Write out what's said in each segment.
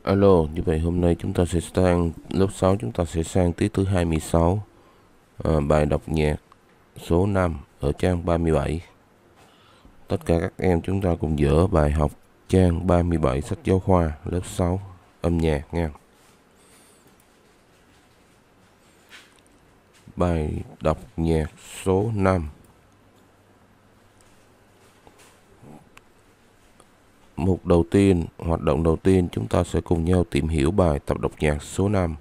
Alo, như vậy hôm nay chúng ta sẽ sang lớp 6, chúng ta sẽ sang tiết thứ 26, bài đọc nhạc số 5 ở trang 37. Tất cả các em chúng ta cùng dở bài học trang 37 sách giáo khoa lớp 6 âm nhạc nha. Bài đọc nhạc số 5. Mục đầu tiên, hoạt động đầu tiên, chúng ta sẽ cùng nhau tìm hiểu bài tập đọc nhạc số 5.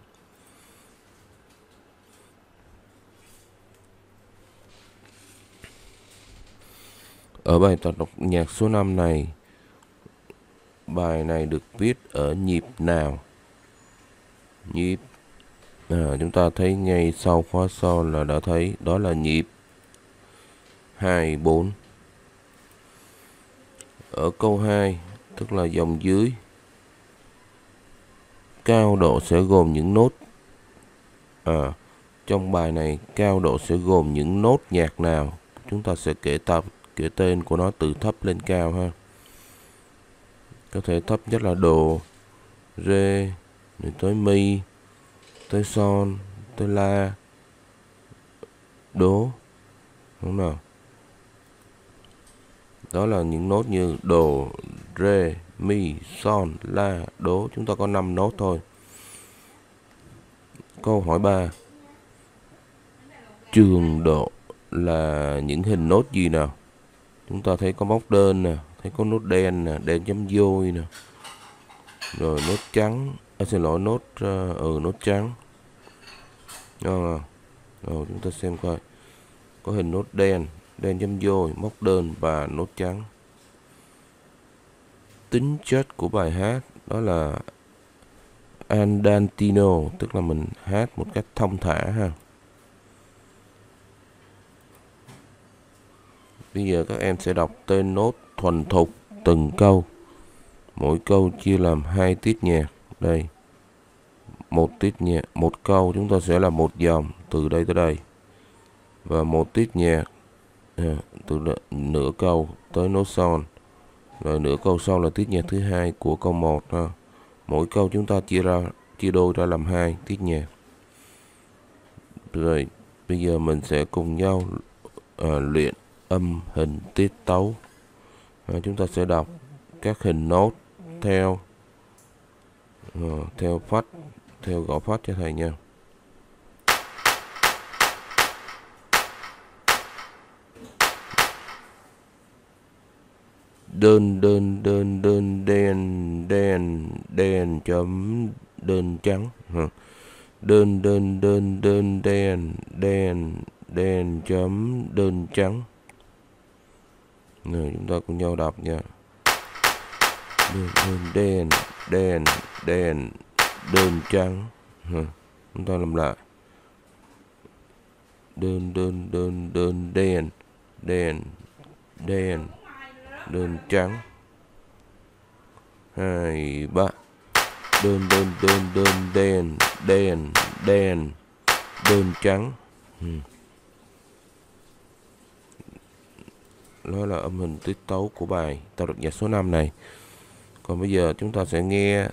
Ở bài tập đọc nhạc số 5 này, bài này được viết ở nhịp nào? Nhịp, chúng ta thấy ngay sau khóa sau là đã thấy đó là nhịp 2-4. Ở câu 2, tức là dòng dưới, cao độ sẽ gồm những nốt. Trong bài này, cao độ sẽ gồm những nốt nhạc nào? Chúng ta sẽ kể tên của nó từ thấp lên cao ha. Có thể thấp nhất là đồ, rê, rồi tới mi, tới son, tới la, đố, đúng không nào? Đó là những nốt như đồ, rê, mi, son, la, đố. Chúng ta có 5 nốt thôi. Câu hỏi 3. Trường độ là những hình nốt gì nào? Chúng ta thấy có móc đơn nè, thấy có nốt đen nè, đen chấm vôi nè. Rồi nốt trắng, nốt trắng. Rồi chúng ta xem coi. Có hình nốt đen, đen chấm vôi, móc đơn và nốt trắng. Tính chất của bài hát đó là andantino, tức là mình hát một cách thông thả ha. Bây giờ các em sẽ đọc tên nốt thuần thục từng câu. Mỗi câu chia làm 2 tiết nhạc. Đây, một tiết nhạc, một câu chúng ta sẽ là một dòng từ đây tới đây, và một tiết nhạc từ nửa câu tới nốt son, rồi nửa câu sau là tiết nhạc thứ hai của câu 1 ha. Mỗi câu chúng ta chia đôi ra làm 2 tiết nhạc. Rồi bây giờ mình sẽ cùng nhau luyện âm hình tiết tấu. Chúng ta sẽ đọc các hình nốt theo phách, theo gõ phách cho thầy nha. Đơn đen chấm đơn trắng. Đơn đen chấm đơn trắng. Rồi chúng ta cùng nhau đọc nha. Đơn trắng. Chúng ta làm lại. Đơn trắng. 2, 3. Đơn trắng. Đó là âm hình tiết tấu của bài tập đọc nhạc số 5 này. Còn bây giờ chúng ta sẽ nghe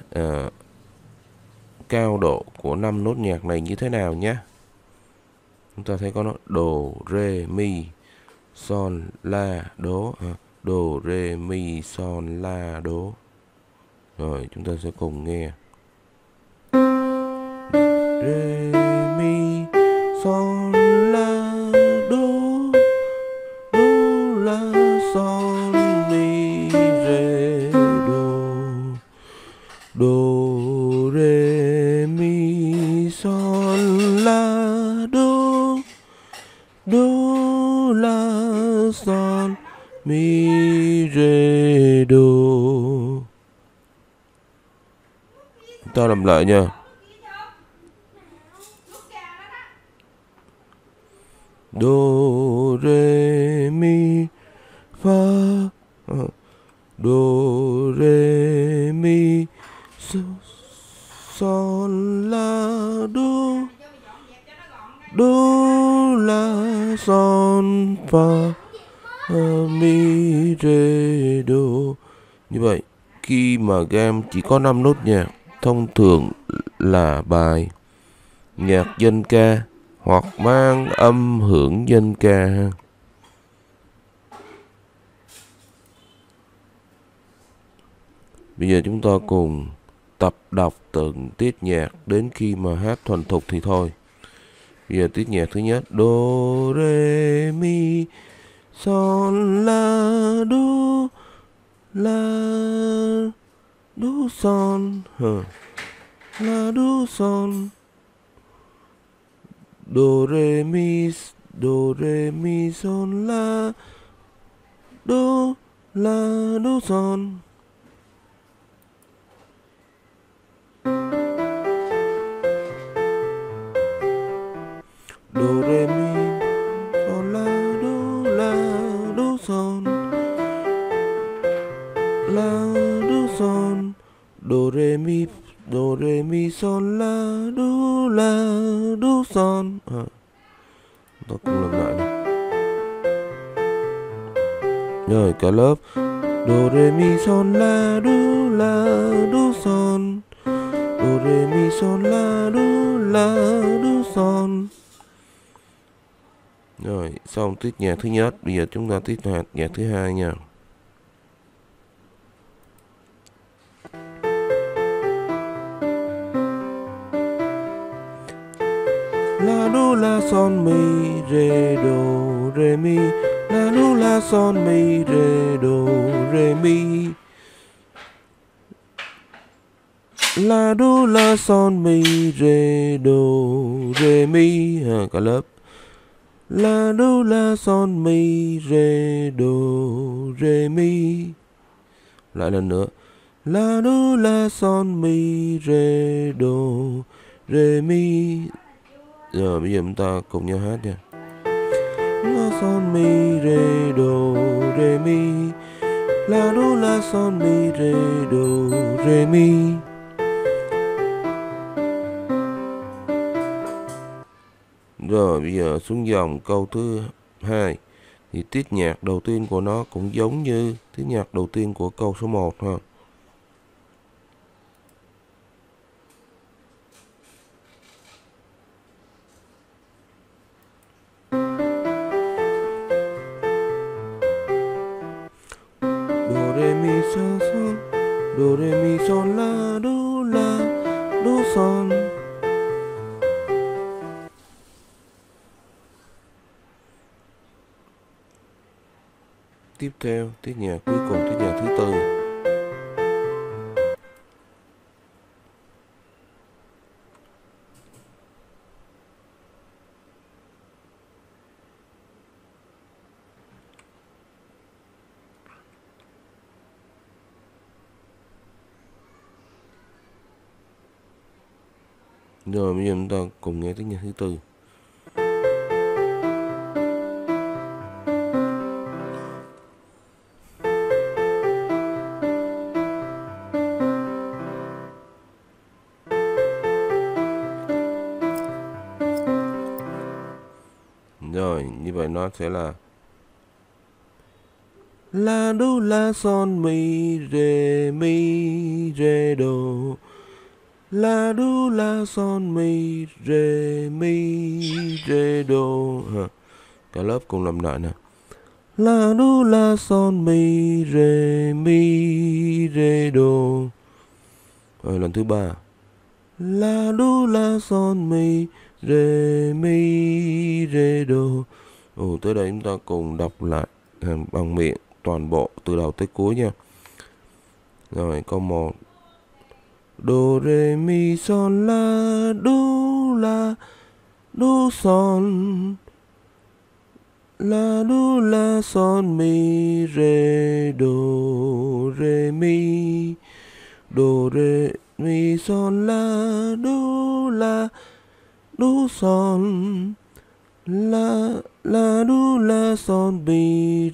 cao độ của 5 nốt nhạc này như thế nào nhé. Chúng ta thấy có nó đồ, rê, mi, son, la, đố. Đồ, rê, mi, son, la, đố. Rồi chúng ta sẽ cùng nghe. Rê, mi, son, la, đố. Đố, la, son, mi, rê, đố. Đố, rê, mi, son, la, đố. Đố, la, son, mi, rê, đố. Ta làm lại nha. Do, re, mi, fa. Do, re, mi, son, la, do. Do, la, son, fa, mi, re, do. Như vậy, khi mà game chỉ có 5 nốt nhạc thông thường là bài nhạc dân ca hoặc mang âm hưởng dân ca. Bây giờ chúng ta cùng tập đọc từng tiết nhạc đến khi mà hát thuần thục thì thôi. Bây giờ tiết nhạc thứ nhất: do re mi son la do son la do son, do re mi son la do son. Do re mi son la do son la do son, do re mi son la do son. Tôi cùng làm lại này. Rồi cả lớp: do re mi son la do son, do re mi son la do son. Rồi xong tiết nhạc thứ nhất. Bây giờ chúng ta tiết nhạc thứ hai nha. La do la son mi re do re mi, la do la son mi re do re mi, la do la son mi re do re mi. Cả lớp: la do la son mi re do re mi. Lại lần nữa: la do la son mi re do re mi. Rồi bây giờ chúng ta cùng nhau hát nha. La son mi re do re mi, la do la son mi re do re mi. Rồi bây giờ xuống dòng câu thứ hai. Thì tiết nhạc đầu tiên của nó cũng giống như tiết nhạc đầu tiên của câu số 1 ha. Do re mi son, do re mi son la do son. Tiếp theo tiết nhạc cuối cùng, tiết nhạc thứ tư. Rồi bây giờ chúng ta cùng nghe tiết nhạc thứ tư. Rồi như vậy nó sẽ là la do la son mi re do, la do la son mi re do. Cả lớp cùng làm lại nè. La do la son mi re do. Rồi lần thứ ba: la do la son mi re do. Tới đây chúng ta cùng đọc lại bằng miệng toàn bộ từ đầu tới cuối nha. Rồi câu 1: do re mi son la do son, la do la son mi re do re mi, do re mi son la do son, la do la son mi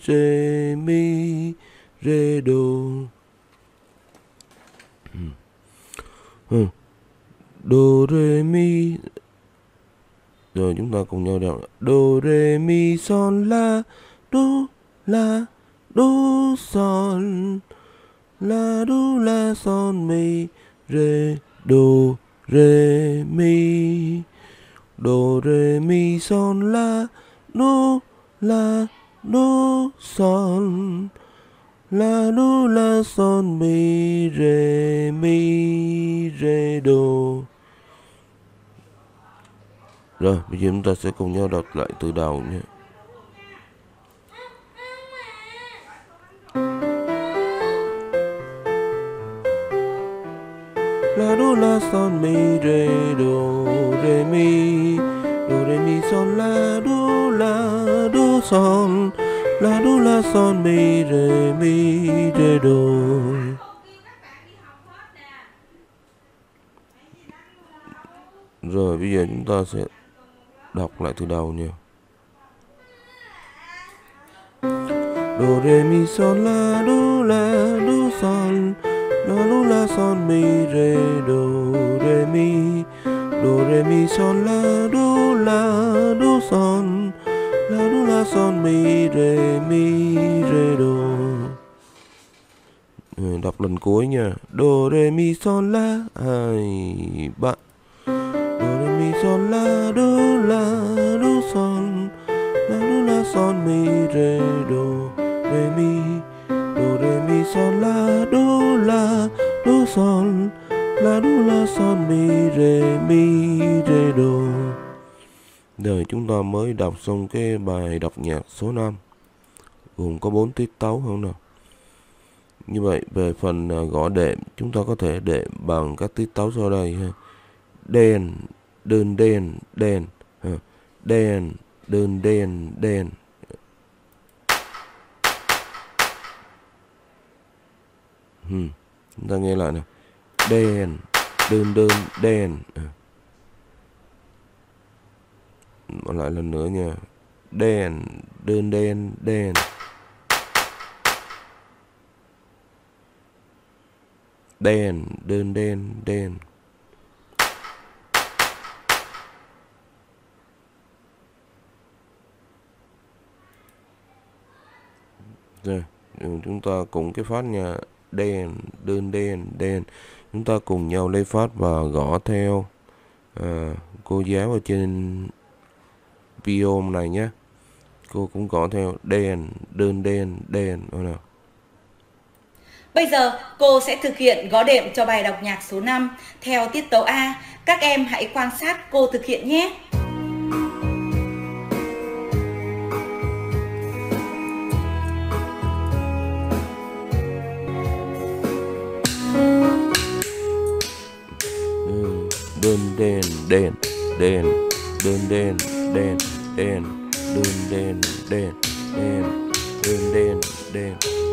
re do. Do re mi. Rồi chúng ta cùng nhau đọc: do re mi son la do son, la do la son mi re đô rê mi, đô rê mi son la đô son, la đô la son mi rê đô. Rồi bây giờ chúng ta sẽ cùng nhau đọc lại từ đầu nhé. La đô la son mi rê mi, đô rê mi son la đô son, la đô la son mi rê đô. Rồi bây giờ chúng ta sẽ đọc lại từ đầu nha. Đô rê mi son la đô son, la đô la son mi rê mi, đô rê mi son la đô son, la đô la son mi rê đô. Đọc lần cuối nha. Đô rê mi son la 2 3, đô rê mi son la đô son, la đô la son mi rê mi, đô rê mi son la đô son, la đô la son mi rê đô. Rồi chúng ta mới đọc xong cái bài đọc nhạc số 5, gồm có 4 tiết tấu không nào. Như vậy về phần gõ đệm chúng ta có thể đệm bằng các tiết tấu sau đây ha. Đen đơn đen đen, đen đơn đen đen. Chúng ta nghe lại nè. Đen đơn đen. Lại lần nữa nha. Đen đơn đen đen. Đen đơn đen đen. Rồi chúng ta cùng cái phát nha. Đen đơn đen đen. Chúng ta cùng nhau lấy phát và gõ theo cô giáo ở trên video này nhé. Cô cũng gõ theo đen đơn đen đen. Nào. Bây giờ cô sẽ thực hiện gõ đệm cho bài đọc nhạc số 5 theo tiết tấu A. Các em hãy quan sát cô thực hiện nhé. Đơn đen đen đen, đơn đen đen đen, đơn đen đen đen, đơn đen đen.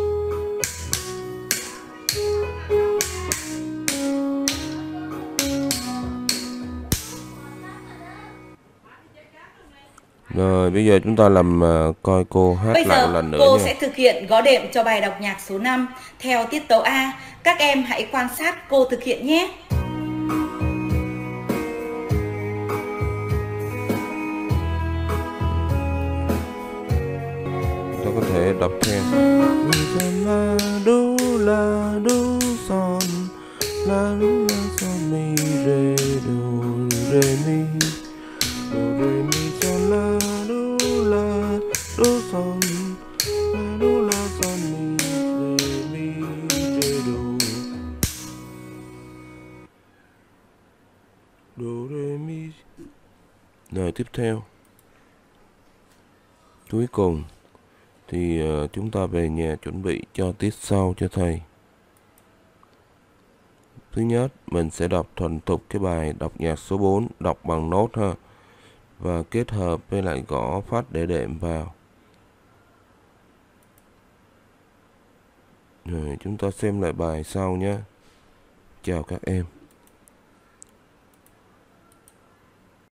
Rồi bây giờ chúng ta làm coi cô hát bây lại một lần nữa cô nha. sẽ thực hiện gõ đệm cho bài đọc nhạc số 5 theo tiết tấu A. Các em hãy quan sát cô thực hiện nhé. Ta có thể đọc theo. La đô son, la đô la son mi rê mi, đô rê mi son la đô son, la đô la son mi rê đô rê mi. Rồi tiếp theo, cuối cùng thì chúng ta về nhà chuẩn bị cho tiết sau cho thầy. Thứ nhất, mình sẽ đọc thuần thục cái bài đọc nhạc số 4, đọc bằng nốt ha, và kết hợp với lại gõ phát để đệm vào. Rồi chúng ta xem lại bài sau nhé. Chào các em.